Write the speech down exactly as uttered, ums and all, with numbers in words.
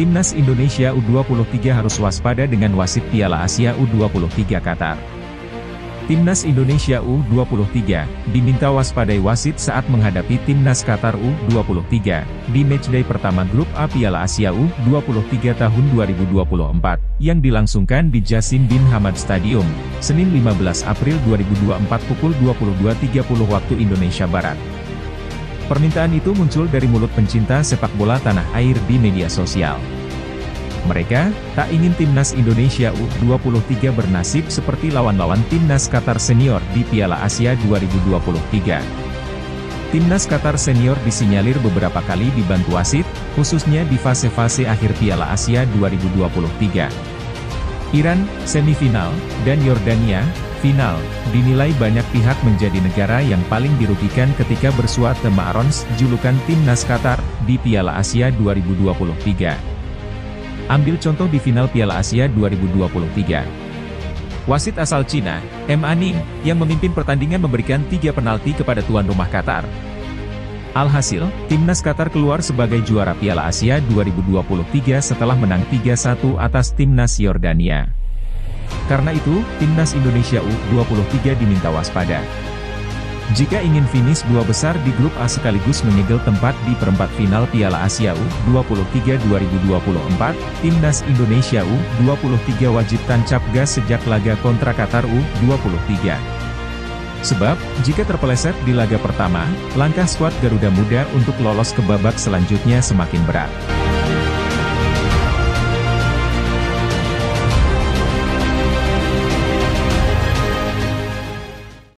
Timnas Indonesia U dua puluh tiga harus waspada dengan wasit Piala Asia U dua puluh tiga Qatar. Timnas Indonesia U dua puluh tiga diminta waspadai wasit saat menghadapi Timnas Qatar U dua puluh tiga di matchday pertama grup A Piala Asia U dua puluh tiga tahun dua ribu dua puluh empat yang dilangsungkan di Jassim bin Hamad Stadium, Senin lima belas April dua ribu dua puluh empat pukul dua puluh dua tiga puluh waktu Indonesia Barat. Permintaan itu muncul dari mulut pencinta sepak bola tanah air di media sosial. Mereka tak ingin Timnas Indonesia U dua puluh tiga bernasib seperti lawan-lawan Timnas Qatar Senior di Piala Asia dua ribu dua puluh tiga. Timnas Qatar Senior disinyalir beberapa kali dibantu wasit, khususnya di fase-fase akhir Piala Asia dua ribu dua puluh tiga. Iran, semifinal, dan Yordania, final, dinilai banyak pihak menjadi negara yang paling dirugikan ketika bersuat The Maarons, julukan Timnas Qatar, di Piala Asia dua ribu dua puluh tiga. Ambil contoh di final Piala Asia dua ribu dua puluh tiga. Wasit asal Cina, M. Aning, yang memimpin pertandingan memberikan tiga penalti kepada tuan rumah Qatar. Alhasil, Timnas Qatar keluar sebagai juara Piala Asia dua ribu dua puluh tiga setelah menang tiga satu atas Timnas Yordania. Karena itu, Timnas Indonesia U dua puluh tiga diminta waspada. Jika ingin finish dua besar di grup A sekaligus menyegel tempat di perempat final Piala Asia U dua puluh tiga dua ribu dua puluh empat, Timnas Indonesia U dua puluh tiga wajib tancap gas sejak laga kontra Qatar U dua puluh tiga. Sebab, jika terpeleset di laga pertama, langkah skuad Garuda Muda untuk lolos ke babak selanjutnya semakin berat.